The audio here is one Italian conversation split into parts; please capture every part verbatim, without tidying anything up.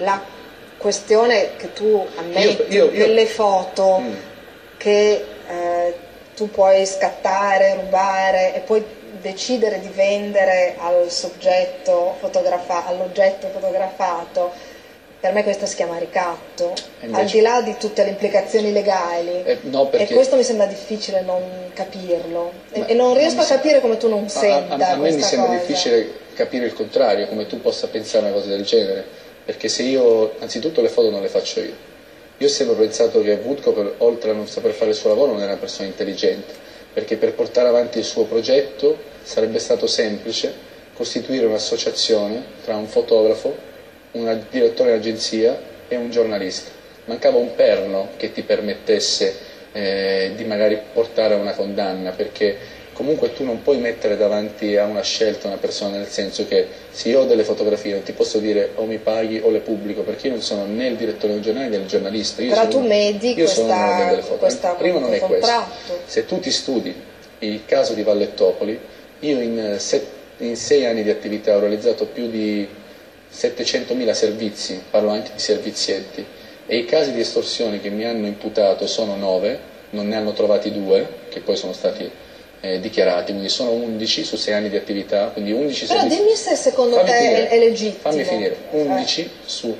la questione che tu ammetti, io, io, io... delle foto mm. che eh, tu puoi scattare, rubare e poi decidere di vendere al soggetto fotografato, all'oggetto fotografato, per me questo si chiama ricatto, invece, al di là di tutte le implicazioni legali, eh, no, perché... e questo mi sembra difficile non capirlo, e, e non riesco non a capire sembra... come tu non senta a, a, a me mi sembra cosa. difficile capire il contrario, come tu possa pensare una cosa del genere, perché se io, anzitutto le foto non le faccio io, io ho sempre pensato che Woodcock, oltre a non saper fare il suo lavoro, non era una persona intelligente, perché per portare avanti il suo progetto sarebbe stato semplice costituire un'associazione tra un fotografo, un direttore d'agenzia e un giornalista. Mancava un perno che ti permettesse eh, di magari portare a una condanna, perché comunque tu non puoi mettere davanti a una scelta una persona, nel senso che se io ho delle fotografie non ti posso dire o mi paghi o le pubblico, perché io non sono né il direttore del giornale né il giornalista. Io Però tu uno, medi io questa, sono uno delle foto. questa Prima non è contratto. questo. Se tu ti studi il caso di Vallettopoli, io in, set, in sei anni di attività ho realizzato più di settecentomila servizi, parlo anche di servizietti, e i casi di estorsione che mi hanno imputato sono nove, non ne hanno trovati due, che poi sono stati eh, dichiarati, quindi sono undici su sei anni di attività, quindi undici Però servizi. dimmi se secondo fammi te finire, è legittimo. Fammi finire, undici eh. su,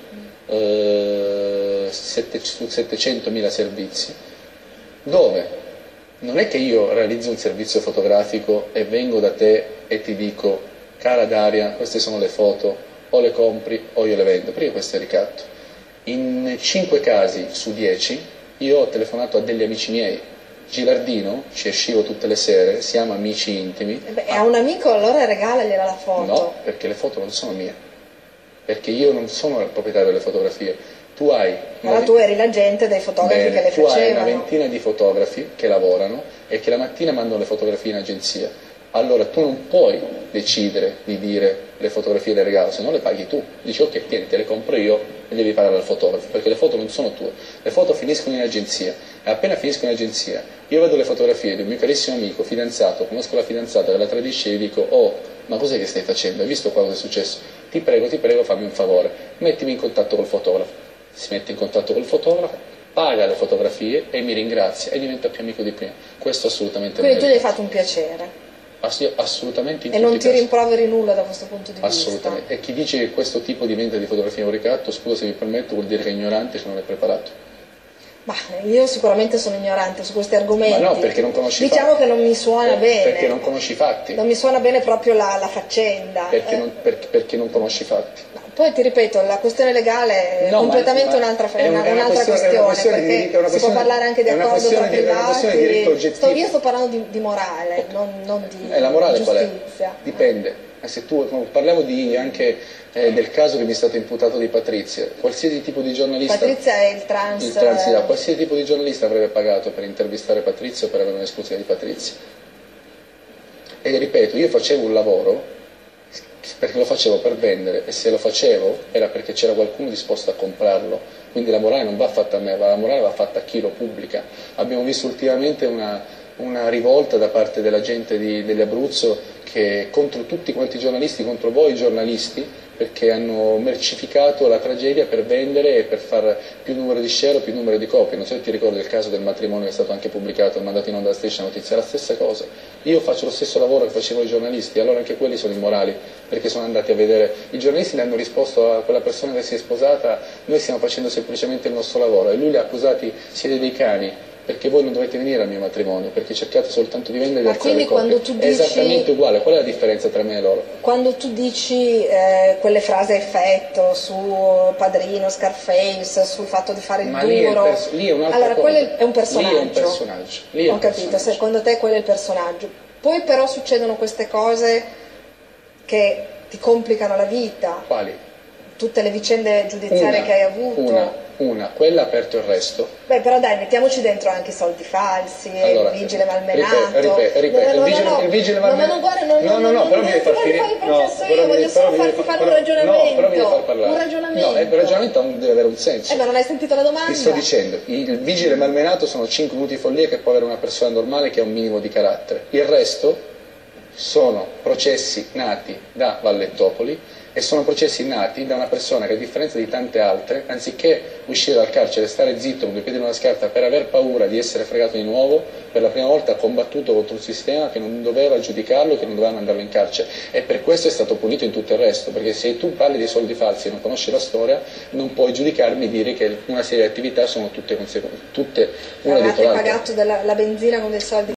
eh, sette, su settecentomila servizi, dove non è che io realizzo un servizio fotografico e vengo da te e ti dico, cara Daria, queste sono le foto, o le compri o io le vendo, perché questo è il ricatto. In cinque casi su dieci io ho telefonato a degli amici miei. Gilardino, ci uscivo tutte le sere, siamo amici intimi. E beh, a un amico allora regalagliela la foto. No, perché le foto non sono mie, perché io non sono il proprietario delle fotografie. Tu hai allora tu eri l'agente dei fotografi Bene, che le tu facevano. Tu hai una ventina di fotografi che lavorano e che la mattina mandano le fotografie in agenzia. Allora tu non puoi decidere di dire le fotografie le regalo, se no le paghi tu. Dici ok, tieni, te le compro io e devi pagare al fotografo, perché le foto non sono tue, le foto finiscono in agenzia, e appena finiscono in agenzia io vedo le fotografie di un mio carissimo amico, fidanzato, conosco la fidanzata che la tradisce e gli dico oh, ma cos'è che stai facendo? Hai visto qua cosa è successo? Ti prego, ti prego, fammi un favore, mettimi in contatto col fotografo. Si mette in contatto col fotografo, paga le fotografie e mi ringrazia e diventa più amico di prima. Questo assolutamente non è. Quindi tu gli hai fatto un piacere. Assolutamente in e non ti rimproveri nulla da questo punto di assolutamente. vista. E chi dice che questo tipo di vendita di fotografia è un ricatto, scusa se mi permetto, vuol dire che è ignorante, che non è preparato. Ma io sicuramente sono ignorante su questi argomenti. Ma no, perché non conosci diciamo fatti. che non mi suona eh, bene. Perché non conosci i fatti. Non mi suona bene proprio la, la faccenda. Perché, eh. non, per, perché non conosci i fatti. No, poi ti ripeto, la questione legale è no, completamente un'altra questione, una questione, una questione perché di, una si può parlare anche di accordo tra privati. Di sto, io sto parlando di, di morale, non, non di eh, la morale giustizia. Qual è? Dipende. Se tu parliamo di, anche eh, del caso che mi è stato imputato di Patrizia, qualsiasi tipo di giornalista, Patrizia è il trans, il trans eh, qualsiasi tipo di giornalista avrebbe pagato per intervistare Patrizia o per avere un'esclusiva di Patrizia. E ripeto, io facevo un lavoro perché lo facevo per vendere, e se lo facevo era perché c'era qualcuno disposto a comprarlo, quindi la morale non va fatta a me, ma la morale va fatta a chi lo pubblica. Abbiamo visto ultimamente una, una rivolta da parte della gente di, dell'Abruzzo che contro tutti quanti i giornalisti, contro voi giornalisti, perché hanno mercificato la tragedia per vendere e per fare più numero di share o più numero di copie. Non so se ti ricordi il caso del matrimonio che è stato anche pubblicato e mandato in onda alla Striscia Notizia, è la stessa cosa. Io faccio lo stesso lavoro che facevano i giornalisti, allora anche quelli sono immorali, perché sono andati a vedere, i giornalisti ne hanno risposto a quella persona che si è sposata, noi stiamo facendo semplicemente il nostro lavoro, e lui li ha accusati, siete dei cani, perché voi non dovete venire al mio matrimonio, perché cercate soltanto di vendere e di alzare le copie. Tu dici, è esattamente uguale. Qual è la differenza tra me e loro? Quando tu dici eh, quelle frasi a effetto su Padrino, Scarface, sul fatto di fare il Ma duro, lì è, il lì è un'altra allora cosa. quello è un personaggio. Lì è un personaggio. Lì è Ho un capito, personaggio. Secondo te quello è il personaggio. Poi però succedono queste cose che ti complicano la vita. Quali? Tutte le vicende giudiziarie una, che hai avuto. Una, una, quella ha aperto il resto. Beh, però dai, mettiamoci dentro anche i soldi falsi, allora, il vigile malmenato. Ripeto, ripeto, no, no, il vigile, no, no. il vigile malmenato. No, ma non guarda, non, no, no, no, però mi devi far finire. No, io voglio solo farti fare un ragionamento. No, però mi devi far parlare. Un ragionamento. No, il ragionamento deve avere un senso. Eh, ma non hai sentito la domanda? Ti sto dicendo, il vigile malmenato sono cinque minuti di follia che può avere una persona normale che ha un minimo di carattere. Il resto sono processi nati da Vallettopoli E sono processi nati da una persona che, a differenza di tante altre, anziché uscire dal carcere e stare zitto con due piedi in una scarpa per aver paura di essere fregato di nuovo, per la prima volta ha combattuto contro un sistema che non doveva giudicarlo, che non doveva mandarlo in carcere, e per questo è stato punito in tutto il resto, perché se tu parli di soldi falsi e non conosci la storia, non puoi giudicarmi e dire che una serie di attività sono tutte, tutte una dietro l'altra. Avete pagato della, la benzina con dei soldi